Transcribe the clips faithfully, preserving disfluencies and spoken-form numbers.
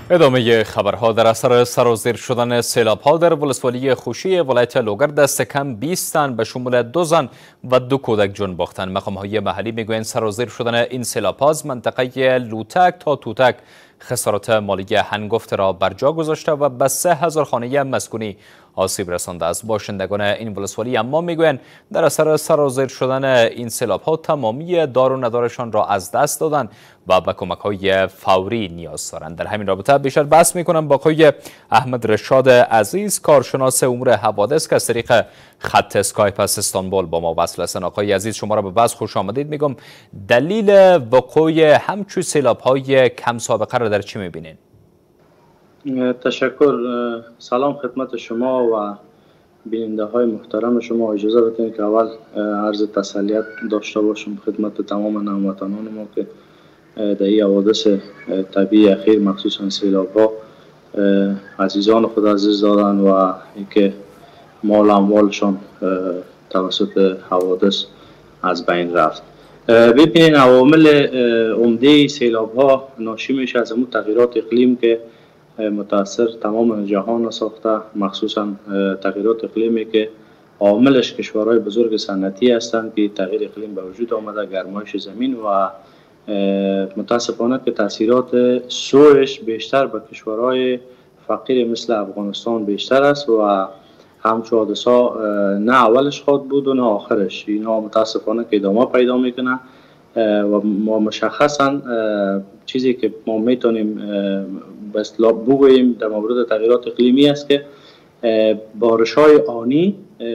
ادامه خبرها. در اثر سرازیر شدن سیلاب ها در ولسوالی خوشی ولایت لوگر دست کم بیست تن به شمول دو زن و دو کودک جان باختند. مقام های محلی میگویند سرازیر شدن این سیلاب ها از منطقه لوتک تا توتک خسارات مالی هنگفت را بر جا گذاشته و به سه هزار خانه مسکونی آسیب رسانده است. باشندگان این ولسوالی اما میگویند در اثر سرازیر شدن این سیلاب ها تمامی دار و ندارشان را از دست دادند و به کمک های فوری نیاز دارند. در همین رابطه بیشتر بحث میکنم با آقای احمد رشاد عزیز، کارشناس امور حوادث که از طریق خط اسکایپ از استانبول با ما وصل هستند. آقای عزیز، شما را به بحث خوش آمدید. میگم دلیل وقوع همچون سیلاب های کم سابقه را در چی میبینین؟ تشکر. سلام خدمت شما و بیننده های محترم شما. اجازه بدین که اول عرض تسلیت داشته باشم خدمت تمام هموطنان ما که در این حوادث طبیعی اخیر مخصوصا سیلاب ها عزیزان خود عزیز دادن و اینکه مال اموالشان توسط حوادث از بین رفت. ببینید عوامل عمده سیلاب ها ناشی میشه از همون تغییرات اقلیم که متاثر تمام جهان ساخته، مخصوصا تغییرات اقلیمی که عاملش کشورهای بزرگ صنعتی هستند که تغییر اقلیم به وجود آمده، گرمایش زمین و متاسفانه که تاثیرات سوش بیشتر به کشورهای فقیر مثل افغانستان بیشتر است و همچون حادثه نه اولش خواد بود و نه آخرش. اینا متاسفانه که ادامه پیدا میکنه و ما مشخصا چیزی که ما میتونیم به اصطلاح بگوییم در مورد تغییرات اقلیمی است که بارش‌های آنی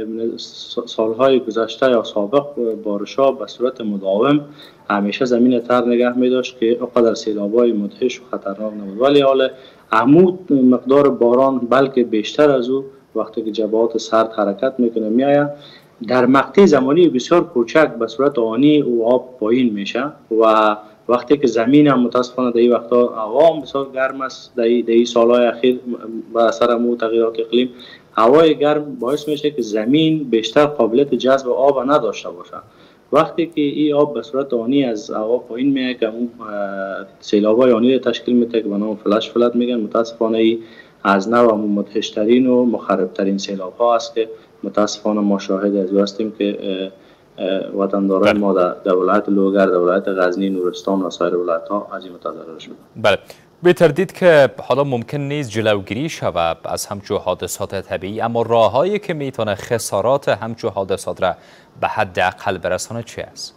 سالهای گذشته یا سابق بارش‌ها به صورت مداوم همیشه زمین تر نگه می‌داشت که اقدر سیلاب‌های مدهش و خطرناک نبود، ولی حالا عمود مقدار باران بلکه بیشتر از او وقتی که جبهات سرد حرکت میکنه میآید در مقطع زمانی بسیار کوچک به صورت آنی و آب پایین میشه و وقتی که زمین هم متاسفانه در این وقتا هوا بسیار گرم است. در این سالهای اخیر به اثر مو تغییرات اقلیم هوای گرم باعث میشه که زمین بیشتر قابلیت جذب آب نداشته باشه. وقتی که این آب به صورت آنی از هوا پایین میاد که اون سیلاب‌های آنی تشکیل میده که به نام فلش فلد میگن، متاسفانه ای از نوع مدهشترین و مخربترین سیلاب ها است که متاسفانه ما شاهد از هستیم که وطنداران ما در ولایت لوگر، در ولایت غزنی، نورستان و سایر ولایت ها از این متضرر شدند. بله، به تردید که حالا ممکن نیست جلوگیری شود از همچون حادثات طبیعی، اما راههایی که میتونه خسارات همچون حادثات را به حد اقل برسانه چی است؟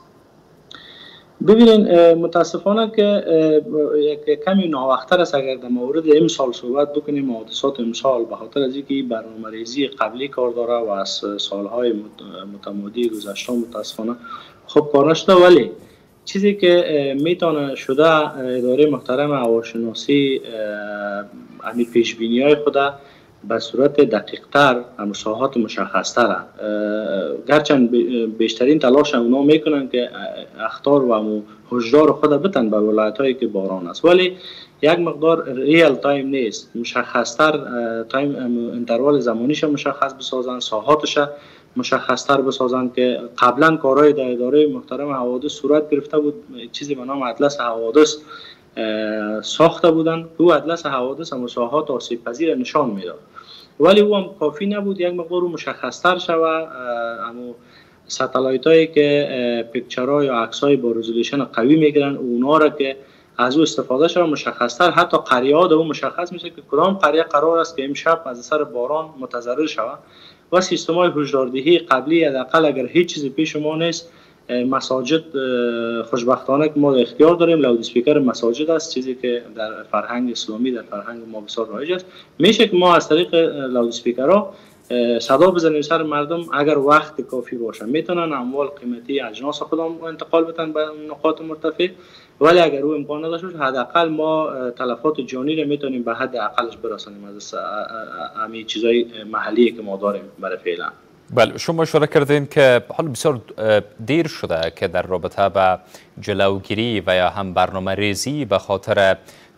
ببینید متاسفانه که یک کمی ناوقتر است اگر در مورد امسال صحبت بکنیم. حادثات امسال به خاطر از اینکه برنامه‌ریزی قبلی کار داره و از سالهای متمادی گذشته متاسفانه خوب کار نشده، ولی چیزی که میتونه شده اداره محترم هواشناسی همین پیشبینی‌های خود به صورت دقیق‌تر مساحات مشخص‌تر، گرچند بیشترین تلاش اونا میکنن که اخطار و هشدار خود بتن به ولایت‌هایی که باران است، ولی یک مقدار ریل تایم نیست. مشخص‌تر تایم انتروال زمانیش مشخص بسازن، ساحاتش مشخص‌تر بسازن که قبلا کارهای در اداره محترم حوادث صورت گرفته بود. چیزی به نام اطلس حوادث ساخته بودن. او اطلس حوادث هم مساحات آسیب پذیر نشان میداد، ولی او هم کافی نبود. یک مقدار مشخص‌تر شود. اما ساتلایت هایی که پیکچرها یا عکس‌های با رزولوشن قوی میگیرن اونا را که از او استفاده شده مشخص‌تر، حتی قریه ها او مشخص میشه که کدام قریه قرار است که امشب از اثر باران متضرر شود و سیستم های هشداردهی قبلی حداقل اگر هیچ چیزی پیش ما نیست. مساجد خوشبختانه که ما در اختیار داریم لاود اسپیکر مساجد است، چیزی که در فرهنگ اسلامی در فرهنگ ما بسیار رایج است. میشه که ما از طریق لاود اسپیکرها صدا بزنیم سر مردم، اگر وقت کافی باشه میتونن اموال قیمتی اجناس خودم انتقال بدن به نقاط مرتفع، ولی اگر او امکان نداشته باشه حداقل ما تلفات جانی رو میتونیم به حد اقلش برسانیم از همین چیزای محلی که ما داریم برای فعلا. بله، شما اشاره کردین که حالا بسیار دیر شده که در رابطه با جلوگیری و یا هم برنامه ریزی به خاطر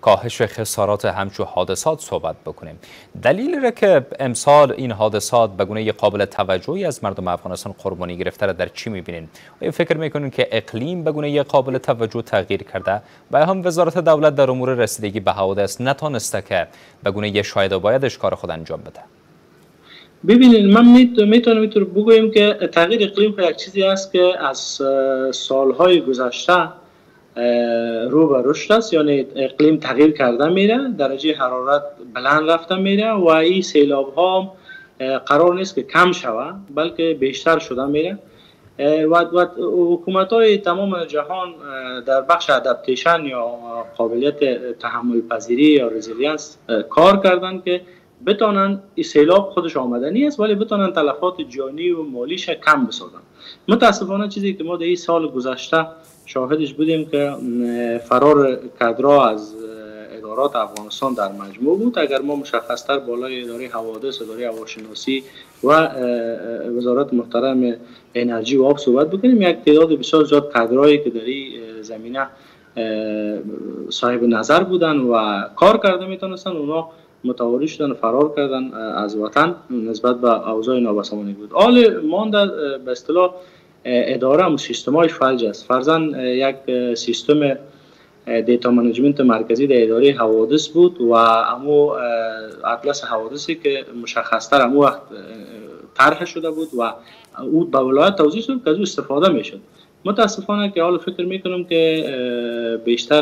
کاهش خسارات همچو حادثات صحبت بکنیم. دلیل را که امسال این حادثات به گونه قابل توجهی از مردم افغانستان قربانی گرفته را در چی می‌بینین؟ آیا فکر می‌کنین که اقلیم به گونه قابل توجه تغییر کرده و هم وزارت دولت در امور رسیدگی به حوادث نتانسته که به گونه شاید و بایدش کار خود انجام بده؟ ببینید، من میتونم اینطور بگویم که تغییر اقلیم یک چیزی است که از سالهای گذشته رو به رشد است، یعنی اقلیم تغییر کرده میره، درجه حرارت بلند رفته میره و این سیلاب ها قرار نیست که کم شوه بلکه بیشتر شده میره و حکومت های تمام جهان در بخش ادپتیشن یا قابلیت تحمل پذیری یا رزیلینس کار کردن که بتونن این سیلاب خودش آمدنی است ولی بتونن تلفات جانی و مالیش کم بسازن. متاسفانه چیزی که ما در این سال گذشته شاهدش بودیم که فرار کادرها از ادارات افغانستان در مجموع بود. اگر ما مشخصتر بالای اداره حوادث، اداره هواشناسی و وزارت محترم انرژی و آب صحبت بکنیم، یک تعداد بسیار زیاد کادرهایی که در این زمینه صاحب نظر بودن و کار کرده میتونستن، اونا متواری شدن، فرار کردن از وطن نسبت به اوضاع نابسامانی بود. حال مانده به اصطلاح اداره و سیستم‌های فلج است. فرضاً یک سیستم دیتا منیجمنت مرکزی در اداره حوادث بود و امو اطلس حوادثی که مشخص‌تر امو وقت طرح شده بود و او به ولایت توزیع شد که از او استفاده میشد. متاسفانه که حالا فکر میکنم که بیشتر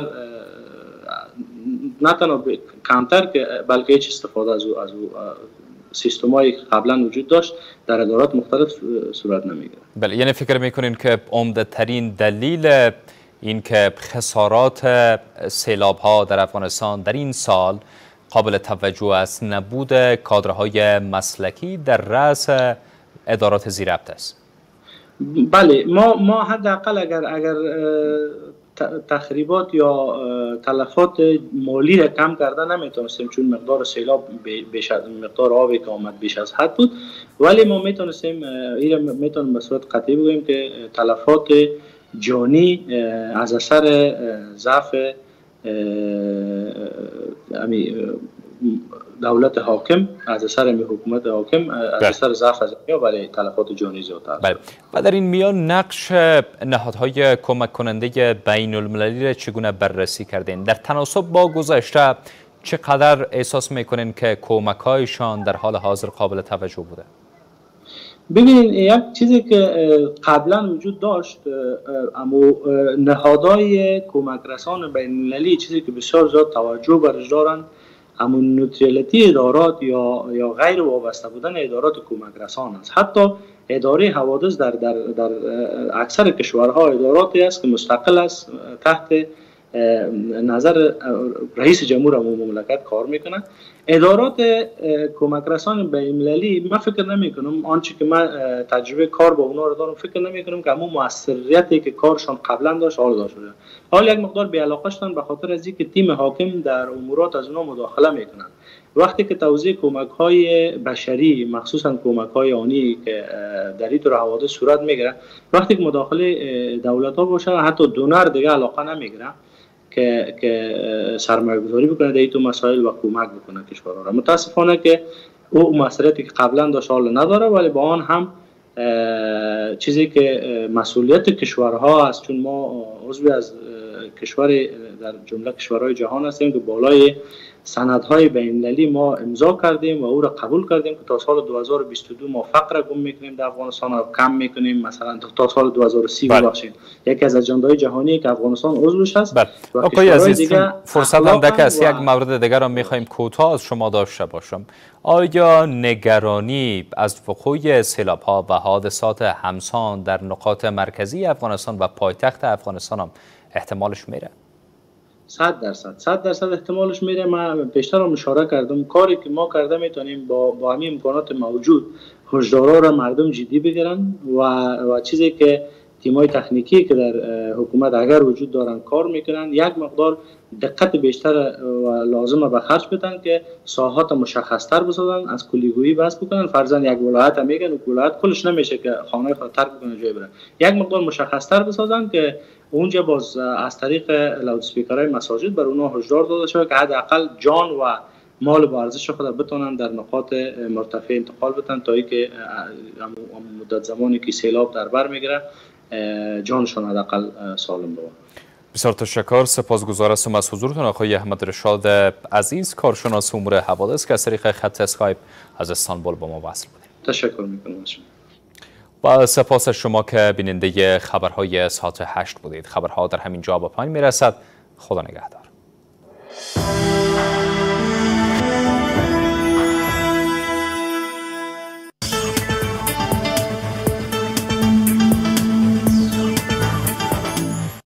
نه تنها کمتر که بلکه هیچ استفاده از او از او سیستم‌هایی که قبلا وجود داشت در ادارات مختلف صورت نمیگیره. بله، یعنی فکر میکنین که عمده ترین دلیل این که خسارات سیلاب ها در افغانستان در این سال قابل توجه است نبود کادرهای مسلکی در رأس ادارات زیربط است؟ بله، ما ما حداقل اگر اگر تخریبات یا تلفات مالی را کم کرده نمیتونستیم، چون مقدار سیلاب بیش از مقدار آبی که آمد بیش از حد بود، ولی ما میتونستیم این میتونیم به صورت قطعی بگوییم که تلفات جانی از اثر ضعف دولت حاکم، از اثر حکومت حاکم، از اثر ضعف از یا برای تلفات جانی زیادتر. بله. و در این میان نقش نهادهای کمک کننده بین المللی را چگونه بررسی کردین؟ در تناسب با گذشته چقدر احساس میکنین که کمک هایشان در حال حاضر قابل توجه بوده؟ ببینید، یک چیزی که قبلا وجود داشت، اما نهادهای کمک رسان بین المللی چیزی که بسیار زیاد توجه برش دارن، اما نوتریلیتی ادارات یا یا غیر وابسته بودن ادارات کمک رسان است. حتی اداره حوادث در در در اکثر کشورها اداراتی است که مستقل است، تحت نظر رئیس جمهور امور مملکت کار میکنه. ادارات کمک رسان بین المللی من فکر نمی کنم، آنچه که من تجربه کار با اونا رو دارم، فکر نمی کنم که همون موثریتی که کارشان قبلا داشت حال داشت. حال یک مقدار بی‌علاقه شدن به خاطر از اینکه تیم حاکم در امورات از اونا مداخله میکنن. وقتی که توزیع کمک های بشری، مخصوصا کمک های آنی که در این طور حوادث صورت میگیره، وقتی که مداخله دولت ها باشه، حتی دونر دیگه علاقه نمیگیره که که سرمایه گذاری بکنه در این تو مسائل و کمک بکنه کشورها را. متاسفانه که او مسئولیتی که قبلا داشت حال نداره، ولی با آن هم چیزی که مسئولیت کشورها است، چون ما عضو از کشور در جمله کشورهای جهان هستیم که بالای سندهای بین‌المللی ما امضا کردیم و او را قبول کردیم که تا سال دو هزار و بیست و دو ما فقر را گم میکنیم در افغانستان را کم میکنیم، مثلا تا سال دو هزار و سی ببخشید. یکی از اجندهای جهانی که افغانستان عضوش است. آقای عزیز، فرصت هم دکه است، یک مورد دیگر را میخوایم کوتاه از شما داشته باشم. آیا نگرانی از وقوع سیلاب ها و حادثات همسان در نقاط مرکزی افغانستان و پایتخت افغانستان هم احتمالش میره؟ صد درصد صد درصد احتمالش میره. من بیشتر هم اشاره کردم، کاری که ما کرده میتونیم با با همین امکانات موجود هشدارا را مردم جدی بگیرن و و چیزی که تیمای تکنیکی که در حکومت اگر وجود دارن کار میکنن، یک مقدار دقت بیشتر و لازمه به خرج بدن که ساحات مشخصتر بسازن، از کلیگویی بس بکنن. فرضاً یک ولایت میگن و ولایت کلش نمیشه که خانه خود ترک بکنه جای بره، یک مقدار مشخصتر بسازن که اونجا باز از طریق لاود اسپیکرهای مساجد بر اونها هشدار داده شده که حداقل جان و مال با ارزش خود بتونن در نقاط مرتفع انتقال بدن تا اینکه مدت زمانی که سیلاب در بر میگیره جانشان حداقل سالم بمونه. بسیار تشکر. سپاسگزار هستم از حضورتون آقای احمد رشاد عزیز، کارشناس امور حوادث که از طریق خط اسکایپ از استانبول با ما وصل بودید. تشکر میکنم. با سپاس شما که بیننده خبرهای ساعت هشت بودید. خبرها در همین جا به پایان میرسد. خدا نگهدار.